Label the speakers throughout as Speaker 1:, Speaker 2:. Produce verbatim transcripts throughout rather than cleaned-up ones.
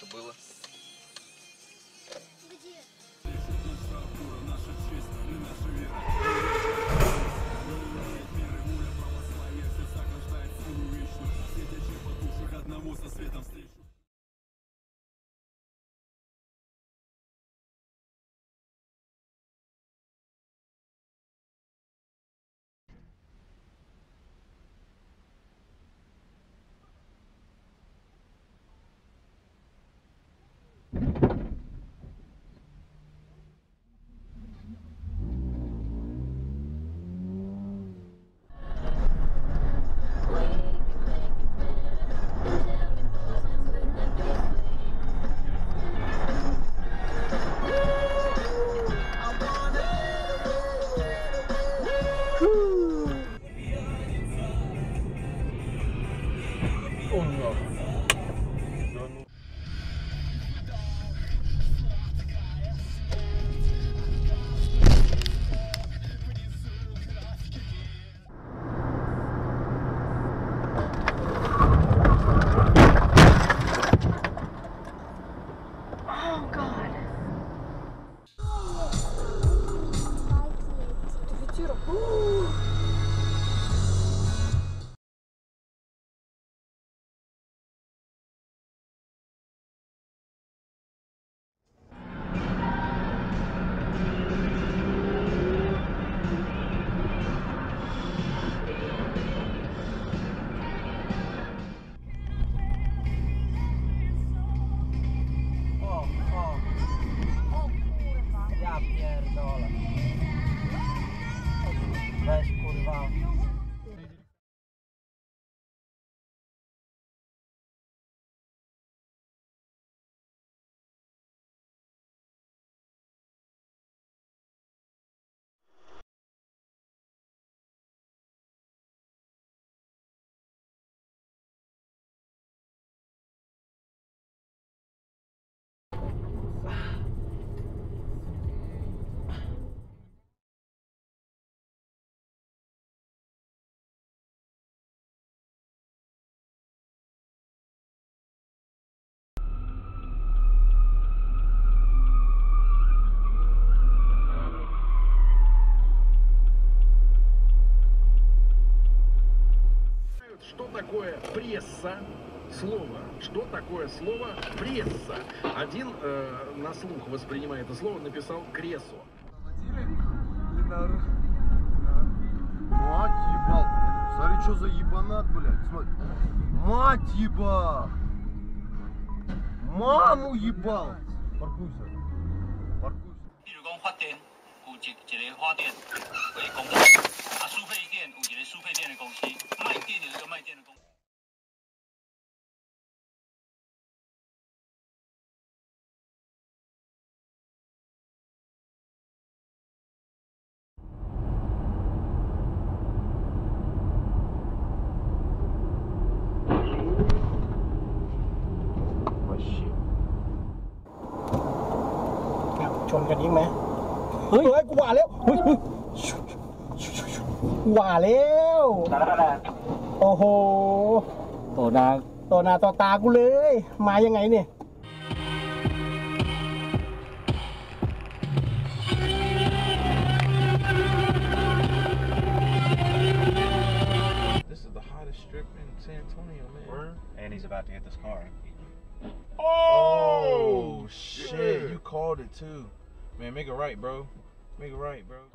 Speaker 1: это было.
Speaker 2: Weź kurwa.
Speaker 3: Что такое пресса? Слово. Что такое слово пресса? Один э, на слух, воспринимая это слово, написал кресо.
Speaker 4: Мать ебал. Смотри, что за ебанат, блядь. Смотри. Мать ебал. Маму ебал. Паркуйся. Паркуйся.
Speaker 5: 比如讲发电有一一个发电为公司，啊，输配电有一个输配电的公司，卖电有一个卖电的公司。
Speaker 2: ชนกันอีกไหมเฮ้ยเฮ้ยกูว่าแล้วเฮ้ยเฮ้ยว่าแล้วโอ้โหต่อหน้าต่อหน้าต่อตากูเลยมายังไงเนี่ย
Speaker 4: This is the hottest strip in San Antonio, man.
Speaker 6: And he's about to hit this car.
Speaker 4: Oh, shit. You called it too. Man, make it right, bro. Make it right, bro.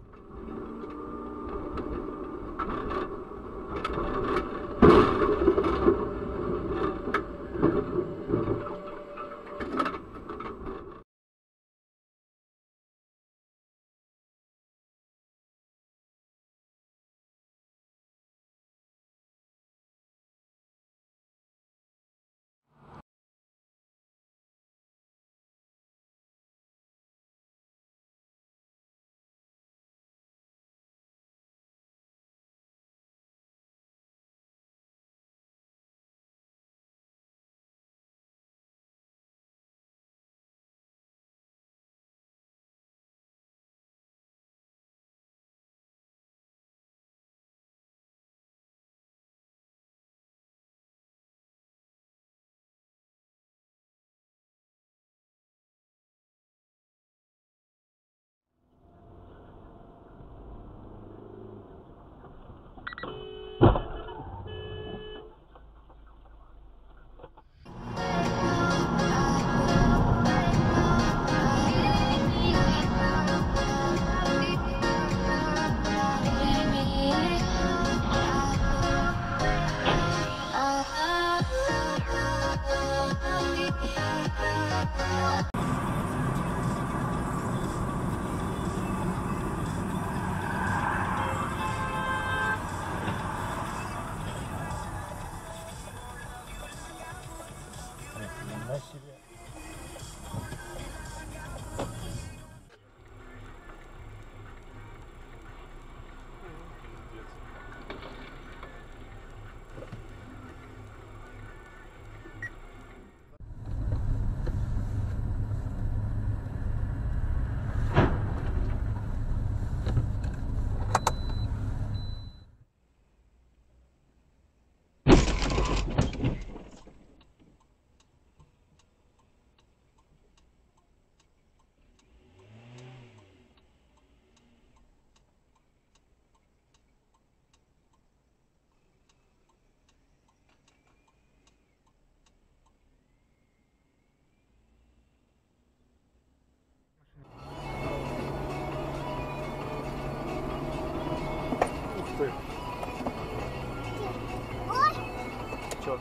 Speaker 2: Чё?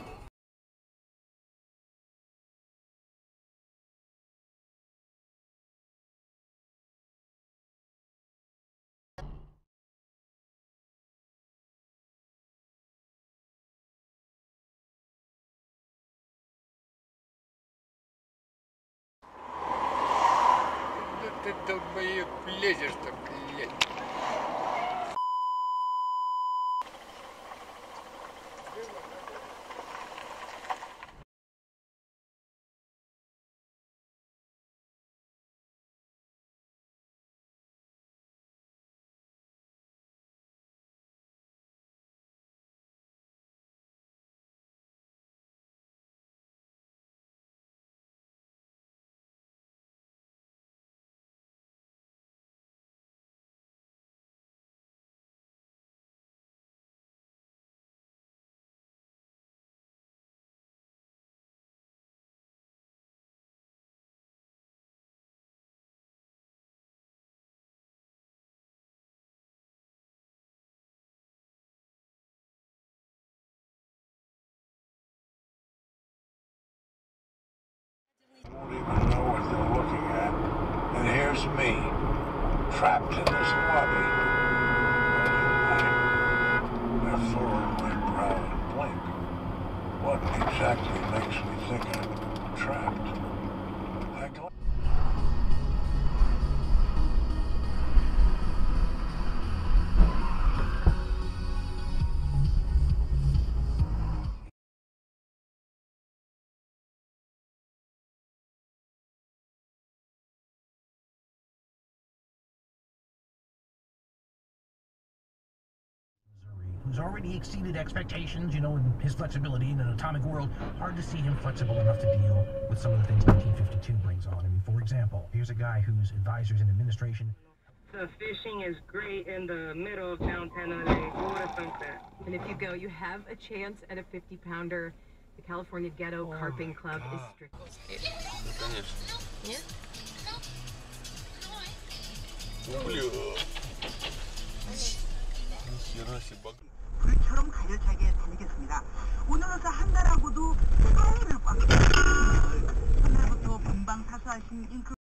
Speaker 1: Да ты долбоеб лезешь-то, блядь.
Speaker 6: Won't even know what they're looking at. And here's me, trapped in this lobby. Their furrow my brow and blink. What exactly makes me think I'm trapped? I gla-
Speaker 7: who's already exceeded expectations, you know, in his flexibility in an atomic world. Hard to see him flexible enough to deal with some of the things nineteen fifty-two brings on. I mean, for example, here's a guy whose advisors in administration.
Speaker 8: The fishing is great in the middle of downtown L A.
Speaker 9: And if you go, you have a chance at a fifty pounder. The California Ghetto oh Carping Club God. is strict.
Speaker 1: Нет?
Speaker 10: 불처럼 가열차게 달리겠습니다. 오늘로서 한 달하고도 사흘을 꽉 한 달부터 본방 사수하신 잉크